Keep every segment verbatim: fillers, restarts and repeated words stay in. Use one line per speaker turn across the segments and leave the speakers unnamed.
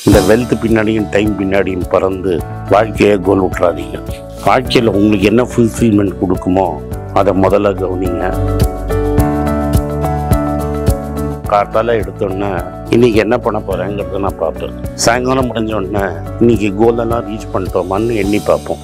இந்த வெல்த் பின்னாடியும் டைம் பின்னாடியும் பறந்து வாழ்க்கையை கோல் விட்டுறாதீங்க. வாழ்க்கையில் உங்களுக்கு என்ன ஃபுல்ஃபில்மெண்ட் கொடுக்குமோ அதை முதல்ல கவனிங்க. கார்த்தால எடுத்தோன்னே இன்னைக்கு என்ன பண்ண போறேங்கிறத நான் பார்ப்பேன். சாயங்காலம் முடிஞ்சோடனே இன்னைக்கு கோலெல்லாம் ரீச் பண்ணிட்டோமான்னு எண்ணி பார்ப்போம்.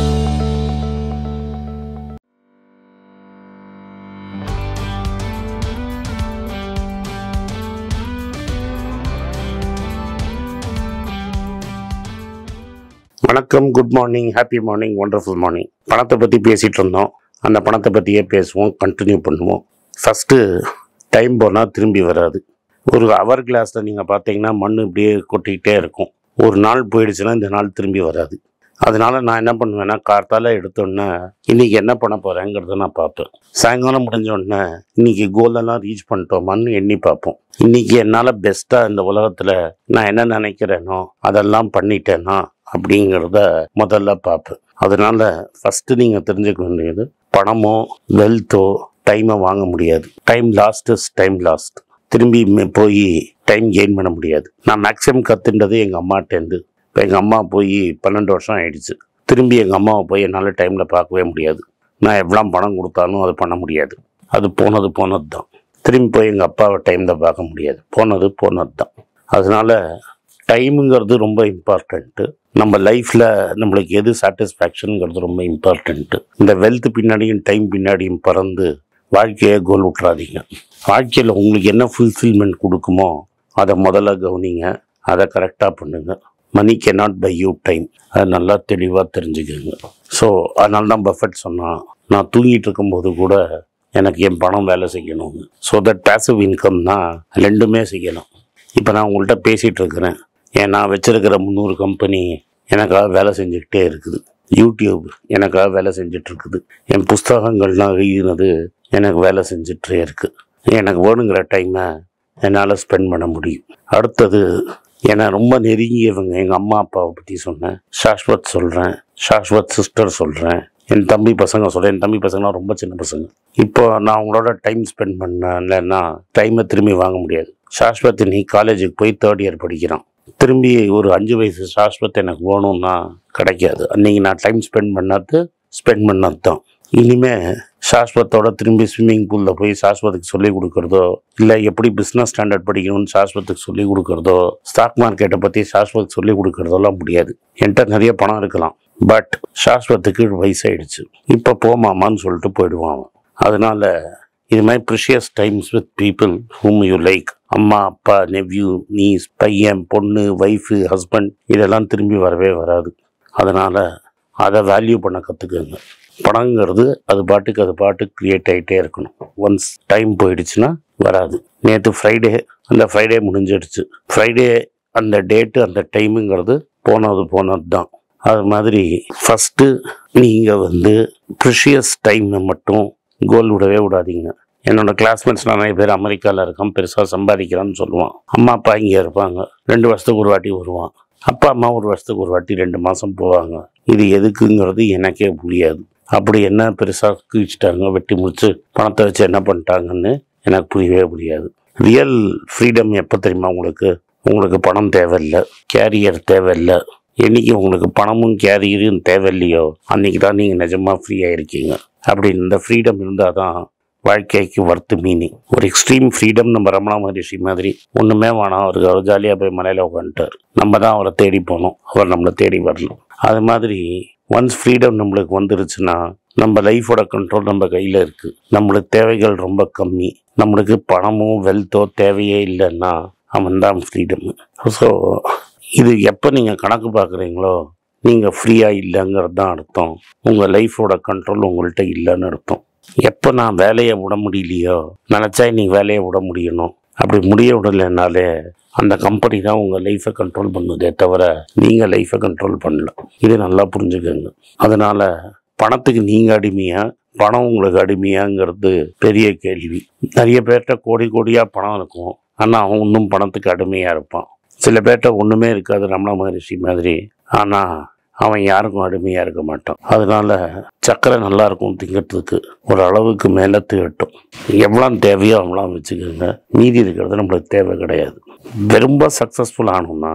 வணக்கம், good morning, happy morning, wonderful morning. பணத்தை பற்றி பேசிகிட்டு இருந்தோம். அந்த பணத்தை பற்றியே பேசுவோம், கண்டினியூ பண்ணுவோம். ஃபஸ்ட்டு, டைம் போனால் திரும்பி வராது. ஒரு அவர் கிளாஸில் நீங்கள் பார்த்தீங்கன்னா மண் இப்படியே கொட்டிக்கிட்டே இருக்கும். ஒரு நாள் போயிடுச்சுன்னா இந்த நாள் திரும்பி வராது. அதனால் நான் என்ன பண்ணுவேன்னா, கார்த்தால எடுத்தோன்னே இன்றைக்கி என்ன பண்ண போகிறேங்கிறத நான் பார்ப்பேன். சாயங்காலம் முடிஞ்சோடனே இன்றைக்கி கோலெல்லாம் ரீச் பண்ணிட்டோமான்னு எண்ணி பார்ப்போம். இன்றைக்கி என்னால் பெஸ்ட்டாக இந்த உலகத்தில் நான் என்ன நினைக்கிறேனோ அதெல்லாம் பண்ணிட்டேன்னா அப்படிங்கிறத முதல்ல பார்ப்பேன். அதனால ஃபஸ்ட்டு நீங்கள் தெரிஞ்சுக்க வேண்டியது, பணமோ வெல்த்தோ டைமை வாங்க முடியாது. Time lost is time lost. திரும்பி போய் டைம் கெயின் பண்ண முடியாது. நான் மேக்ஸிமம் கற்றுன்றது எங்கள் அம்மாட்டேருந்து. இப்போ எங்கள் அம்மா போய் பன்னெண்டு வருஷம் ஆயிடுச்சு. திரும்பி எங்கள் அம்மாவை போய் என்னால் டைமில் பார்க்கவே முடியாது. நான் எவ்வளோ பணம் கொடுத்தாலும் அது பண்ண முடியாது. அது போனது போனது தான். திரும்பி போய் எங்கள் அப்பாவை டைமில் பார்க்க முடியாது. போனது போனது தான். அதனால டைமுங்கிறது ரொம்ப இம்பார்ட்டண்ட்டு. நம்ம லைஃப்பில் நம்மளுக்கு எது சாட்டிஸ்ஃபேக்ஷனுங்கிறது ரொம்ப இம்பார்ட்டண்ட்டு. இந்த வெல்த் பின்னாடியும் டைம் பின்னாடியும் பறந்து வாழ்க்கையை கோல் விட்டுறாதீங்க. வாழ்க்கையில் உங்களுக்கு என்ன ஃபுல்ஃபில்மெண்ட் கொடுக்குமோ அதை முதல்ல கவனிங்க. அதை கரெக்டாக பண்ணுங்க. Money cannot buy you time. அதை நல்லா தெளிவாக தெரிஞ்சுக்கோங்க. ஸோ அதனால தான் பஃபெட் சொன்னால், நான் தூங்கிட்டு இருக்கும்போது கூட எனக்கு என் பணம் வேலை செய்யணும். ஸோ தட் பேசிவ் இன்கம்னா ரெண்டுமே செய்யணும். இப்போ நான் உங்கள்கிட்ட பேசிகிட்டு இருக்கிறேன். ஏன் நான் வச்சுருக்கிற முந்நூறு கம்பெனி எனக்காக வேலை செஞ்சுக்கிட்டே இருக்குது. யூடியூப் எனக்காக வேலை செஞ்சிட்ருக்குது. என் புஸ்தகங்கள்லாம் எழுதினது எனக்கு வேலை செஞ்சிட்டே இருக்குது. எனக்கு வேணுங்கிற டைமை என்னால் ஸ்பெண்ட் பண்ண முடியும். அடுத்தது, என்னை ரொம்ப நெருங்கியவங்க எங்கள் அம்மா அப்பாவை பற்றி சொன்னேன். சாஸ்வத் சொல்கிறேன், சாஸ்வத் சிஸ்டர் சொல்கிறேன், என் தம்பி பசங்க சொல்கிறேன். என் தம்பி பசங்களாம் ரொம்ப சின்ன பசங்க. இப்போ நான் அவங்களோட டைம் ஸ்பெண்ட் பண்ணலைன்னா டைமை திரும்பி வாங்க முடியாது. சாஸ்வத் நீ காலேஜுக்கு போய் தேர்ட் இயர் படிக்கிறான். திரும்பி ஒரு அஞ்சு வயசு சாஸ்வத் எனக்கு வேணும்னா கிடைக்காது. அன்றைக்கி நான் டைம் ஸ்பெண்ட் பண்ணாது ஸ்பெண்ட் பண்ணது தான். இனிமேல் சாஸ்வத்தோட திரும்பி ஸ்விம்மிங் பூலில் போய் சாஸ்வத்துக்கு சொல்லிக் கொடுக்குறதோ, இல்லை எப்படி பிஸ்னஸ் ஸ்டாண்டர்ட் படிக்கணும்னு சாஸ்வத்துக்கு சொல்லிக் கொடுக்குறதோ, ஸ்டாக் மார்க்கெட்டை பற்றி சாஸ்வத்துக்கு சொல்லிக் கொடுக்குறதெல்லாம் முடியாது. என்கிட்ட நிறைய பணம் இருக்கலாம், பட் சாஸ்வத்துக்கு வயசாயிடுச்சு. இப்போ போமாமான்னு சொல்லிட்டு போயிடுவான். அதனால இது மாதிரி precious times with people whom you like. அம்மா அப்பா நெவ்யூ நீஸ், பையன் பொண்ணு ஒய்ஃபு ஹஸ்பண்ட், இதெல்லாம் திரும்பி வரவே வராது. அதனால் அதை வேல்யூ பண்ண கற்றுக்குங்க. பணங்கிறது அது பாட்டுக்கு அது பாட்டுக்கு க்ரியேட் ஆகிட்டே இருக்கணும். ஒன்ஸ் டைம் போயிடுச்சுன்னா வராது. நேற்று ஃப்ரைடே, அந்த ஃப்ரைடே முடிஞ்சிடுச்சு. ஃப்ரைடே அந்த டேட்டு அந்த டைமுங்கிறது போனது போனது தான். அது மாதிரி ஃபஸ்ட்டு நீங்கள் வந்து ப்ரிஷியஸ் டைமை மட்டும் கோல் விடவே விடாதீங்க. என்னோடய கிளாஸ்மேட்ஸ் நிறைய பேர் அமெரிக்காவில் இருக்கான், பெருசாக சம்பாதிக்கிறான்னு சொல்லுவான். அம்மா அப்பா இங்கே இருப்பாங்க, ரெண்டு வருஷத்துக்கு ஒரு வாட்டி வருவான். அப்பா அம்மா ஒரு வருஷத்துக்கு ஒரு வாட்டி ரெண்டு மாதம் போவாங்க. இது எதுக்குங்கிறது எனக்கே புரியாது. அப்படி என்ன பெருசாக கீழ்ச்சிட்டாங்க, வெட்டி முடிச்சு பணத்தை வச்சு என்ன பண்ணிட்டாங்கன்னு எனக்கு புரியவே புரியாது. ரியல் ஃப்ரீடம் எப்போ தெரியுமா உங்களுக்கு? உங்களுக்கு பணம் தேவையில்லை, கேரியர் தேவையில்லை. என்னைக்கு உங்களுக்கு பணமும் கேரியரும் தேவையில்லையோ அன்றைக்கி தான் நீங்கள் நிஜமாக ஃப்ரீயாக இருக்கீங்க. அப்படி இந்த ஃப்ரீடம் இருந்தால் தான் வாழ்க்கைக்கு வர்த்து மீனிங். ஒரு எக்ஸ்ட்ரீம் ஃப்ரீடம் நம்ம ரமணா மகரிஷி மாதிரி ஒன்றுமே வேணாம், அவருக்கு அவர் ஜாலியாக போய் மலையில் உட்காந்துட்டார். நம்ம தான் அவரை தேடி போனோம், அவர் நம்மளை தேடி வரணும். அது மாதிரி ஒன்ஸ் ஃப்ரீடம் நம்மளுக்கு வந்துருச்சுன்னா நம்ம லைஃபோட கண்ட்ரோல் நம்ம கையில் இருக்குது. நம்மளுக்கு தேவைகள் ரொம்ப கம்மி. நம்மளுக்கு பணமோ வெல்த்தோ தேவையே இல்லைன்னா அவன் தான் ஃப்ரீடம். ஸோ இது எப்போ நீங்கள் கணக்கு பார்க்குறீங்களோ நீங்கள் ஃப்ரீயாக இல்லைங்கிறது தான் அர்த்தம். உங்கள் லைஃபோட கண்ட்ரோல் உங்கள்கிட்ட இல்லைன்னு அர்த்தம். எப்போ நான் வேலையை விட முடியலையோ, நினச்சா நீங்கள் வேலையை விட முடியணும். அப்படி முடிய விடலைன்னாலே அந்த கம்பெனி தான் உங்கள் லைஃப்பை கண்ட்ரோல் பண்ணுதே தவிர நீங்கள் லைஃப்பை கண்ட்ரோல் பண்ணல. இது நல்லா புரிஞ்சுக்கோங்க. அதனால் பணத்துக்கு நீங்கள் அடிமையா, பணம் உங்களுக்கு அடிமையாங்கிறது பெரிய கேள்வி. நிறைய பேர்கிட்ட கோடி கோடியாக பணம் இருக்கும், ஆனால் அவன் இன்னும் பணத்துக்கு அடிமையாக இருப்பான். சில பேர்கிட்ட ஒன்றுமே இருக்காது, ரமணா மகரிஷி மாதிரி, ஆனால் அவன் யாருக்கும் அடிமையாக இருக்க மாட்டான். அதனால சக்கரை நல்லா இருக்கும் திங்கிறதுக்கு, ஒரு அளவுக்கு மேலே திகட்டும். எவ்வளோ தேவையோ அவ்வளோ வச்சுக்கோங்க. மீதி இருக்கிறது நம்மளுக்கு தேவை கிடையாது. ரொம்ப சக்ஸஸ்ஃபுல் ஆகணும்னா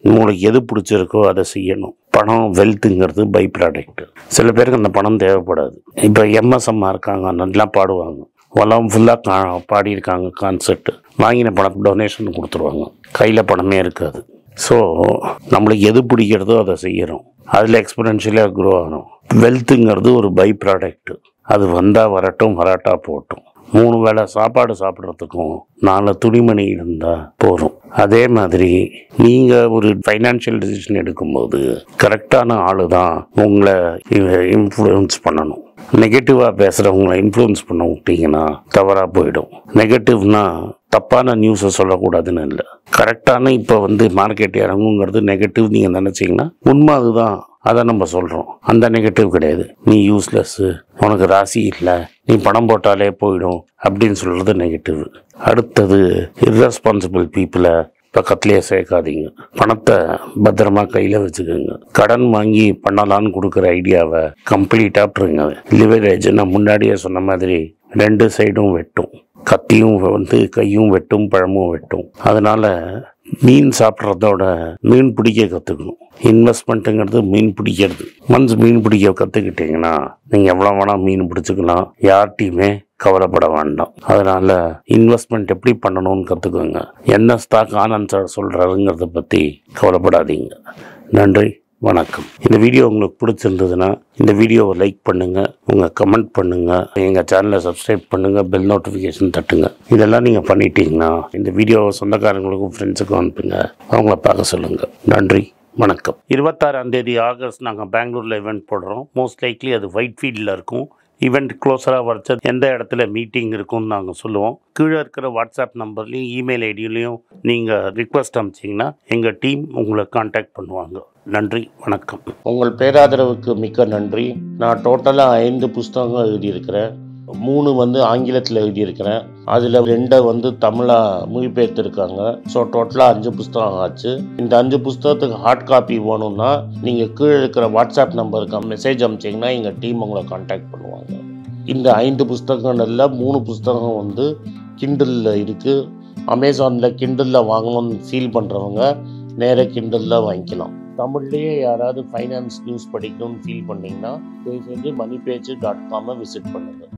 உங்களுக்கு எது பிடிச்சிருக்கோ அதை செய்யணும். பணம் வெல்த்துங்கிறது பை ப்ராடக்ட். சில பேருக்கு அந்த பணம் தேவைப்படாது. இப்போ எம்எஸ்எம்மா இருக்காங்க, நல்லா பாடுவாங்க, உலகம் ஃபுல்லாக கா பாடியிருக்காங்க கான்சர்ட், வாங்கின பணம் டொனேஷன் கொடுத்துருவாங்க, கையில் பணமே இருக்காது. ஸோ நம்மளுக்கு எது பிடிக்கிறதோ அதை செய்கிறோம், அதில் எக்ஸ்பெனன்ஷியலாக க்ரோ ஆகணும். வெல்த்துங்கிறது ஒரு பை ப்ராடக்ட். அது வந்தால் வரட்டும், வராட்டா போட்டும். மூணு வேளை சாப்பாடு சாப்பிட்றதுக்கும் நாலு துணிமணி இருந்தால் போதும். அதே மாதிரி நீங்கள் ஒரு ஃபைனான்ஷியல் டிசிஷன் எடுக்கும்போது கரெக்டான ஆளு தான் உங்களை இன்ஃப்ளூயன்ஸ் பண்ணணும். நெகட்டிவாக பேசுகிறவங்களை இன்ஃப்ளூயன்ஸ் பண்ண விட்டிங்கன்னா தவறாக போயிடும். நெகட்டிவ்னா தப்பான நியூஸை சொல்லக்கூடாதுன்னு இல்லை, கரெக்டான இப்போ வந்து மார்க்கெட் இறங்குங்கிறது நெகட்டிவ் நீங்கள் நினச்சிங்கன்னா உண்மை அதுதான், அதை நம்ம சொல்கிறோம். அந்த நெகட்டிவ் கிடையாது. நீ யூஸ்லெஸ்ஸு, உனக்கு ராசி இல்லை, நீ பணம் போட்டாலே போயிடும் அப்படின்னு சொல்கிறது நெகட்டிவ். அடுத்தது இர்ரெஸ்பான்சிபிள் பீப்புளை பக்கத்துலேயே சேர்க்காதீங்க. பணத்தை பத்திரமா கையில் வச்சுக்கோங்க. கடன் வாங்கி பண்ணலான்னு கொடுக்குற ஐடியாவை கம்ப்ளீட்டாக விட்டுருங்க. லிவரேஜ் நான் முன்னாடியே சொன்ன மாதிரி ரெண்டு சைடும் வெட்டும். கத்தியும் வந்து கையும் வெட்டும், பழமும் வெட்டும். அதனால் மீன் சாப்பிட்றதோட மீன் பிடிக்க கற்றுக்கணும். இன்வெஸ்ட்மெண்ட்டுங்கிறது மீன் பிடிக்கிறது. ஒன்ஸ் மீன் பிடிக்க கற்றுக்கிட்டிங்கன்னா நீங்கள் எவ்வளோ வேணால் மீன் பிடிச்சிக்கலாம், யார்கிட்டையுமே கவலைப்பட வேண்டாம். அதனால் இன்வெஸ்ட்மெண்ட் எப்படி பண்ணணும்னு கற்றுக்கோங்க. என்ன ஸ்டாக் ஆனந்த் சார் சொல்கிறாருங்கிறத பற்றி கவலைப்படாதீங்க. நன்றி, வணக்கம். இந்த வீடியோ உங்களுக்கு பிடிச்சிருந்ததுன்னா இந்த வீடியோவை லைக் பண்ணுங்கள், உங்கள் கமெண்ட் பண்ணுங்கள், எங்கள் சேனலை சப்ஸ்கிரைப் பண்ணுங்கள், பெல் நோட்டிஃபிகேஷன் தட்டுங்க. இதெல்லாம் நீங்கள் பண்ணிட்டீங்கன்னா இந்த வீடியோவை சொந்தக்காரங்களுக்கும் ஃப்ரெண்ட்ஸுக்கும் அனுப்புங்க, அவங்கள பார்க்க சொல்லுங்கள். நன்றி, வணக்கம். இருபத்தாறாம் தேதி ஆகஸ்ட் நாங்கள் பெங்களூரில் ஈவெண்ட் போடுறோம். மோஸ்ட் லைக்லி அது ஒயிட் ஃபீல்டில் இருக்கும். ஈவெண்ட் க்ளோஸராக வரைச்ச எந்த இடத்துல மீட்டிங் இருக்கும்னு நாங்கள் சொல்லுவோம். கீழே இருக்கிற வாட்ஸ்அப் நம்பர்லேயும் இமெயில் ஐடியிலையும் நீங்கள் ரிக்வஸ்ட் அனுப்பிச்சிங்கன்னா எங்கள் டீம் உங்களை கான்டாக்ட் பண்ணுவாங்க. நன்றி, வணக்கம். உங்கள் பேராதரவுக்கு மிக்க நன்றி. நான் டோட்டலாக ஐந்து புஸ்தகங்கள் எழுதியிருக்கிறேன். மூணு வந்து ஆங்கிலத்தில் எழுதியிருக்கிறேன். அதில் ரெண்டை வந்து தமிழாக மொழிபெயர்த்துருக்காங்க. ஸோ டோட்டலாக அஞ்சு புஸ்தகம் ஆச்சு. இந்த அஞ்சு புஸ்தகத்துக்கு ஹார்ட் காப்பி வேணும்னா நீங்கள் கீழே இருக்கிற வாட்ஸ்அப் நம்பருக்கு மெசேஜ் அனுப்பிச்சிங்கன்னா எங்கள் டீம் உங்களை கான்டாக்ட் பண்ணுவாங்க. இந்த ஐந்து புஸ்தகங்களில் மூணு புஸ்தகம் வந்து கிண்டலில் இருக்குது. அமேசானில் கிண்டலில் வாங்கணும்னு ஃபீல் பண்ணுறவங்க நேராக கிண்டலில் வாங்கிக்கலாம். தமிழ்லேயே யாராவது ஃபைனான்ஸ் நியூஸ் படிக்கணும்னு ஃபீல் பண்ணிங்கன்னா தயவு செஞ்சு மணி பேஜ் டாட் காமை விசிட் பண்ணுங்கள்.